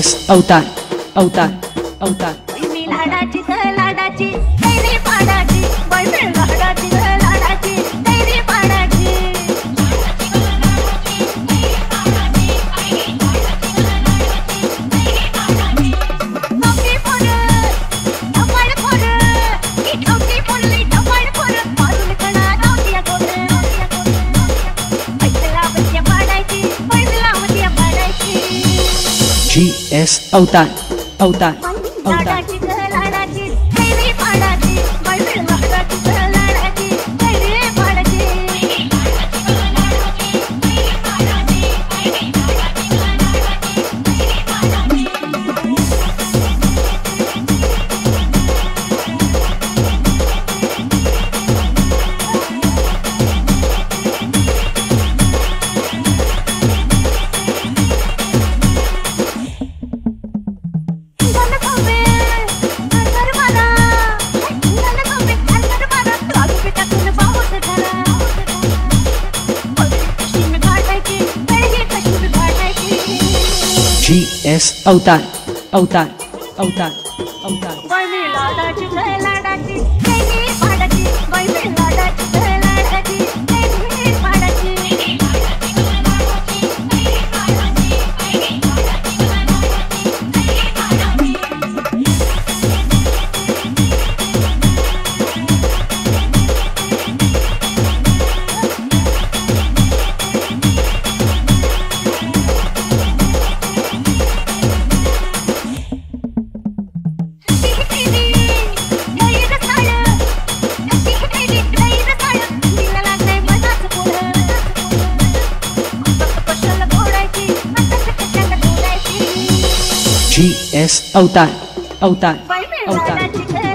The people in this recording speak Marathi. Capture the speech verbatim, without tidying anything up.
एस अवतार अवतार अवतार मी लाडाची ग लाडाची कैरी पाडाची बॉयफ्रेंड लाडाची ग लाडाची कैरी पाडाची नोकरी पोर धमाल पोर ही ठोकी पोरली धमाल पोर मारून कणा रावतिया गोर पैसला बतिया पाडायची पैसला बतिया पाडायची जी एस अवतार अवतार अवतार लाडाची ग लाडाची कैरी पाडाची बॉयफ्रेंड लाडाची ग लाडाची कैरी पाडाची गंध खावे अंतर मारा गंध खावे अंतर मारा लागू बेटा तुने बाहोत धरा कशी में घाटायची कैरी कशी में घाटायची जी एस अवतार अवतार अवतार अवतार बाय मी लाडाची ग लाडाची कैरी पाडाची बाय मी लाडाची ग लाडाची कैरी पाडाची जी एस अवतार अवतार बाय मी अवतार लाडाची ग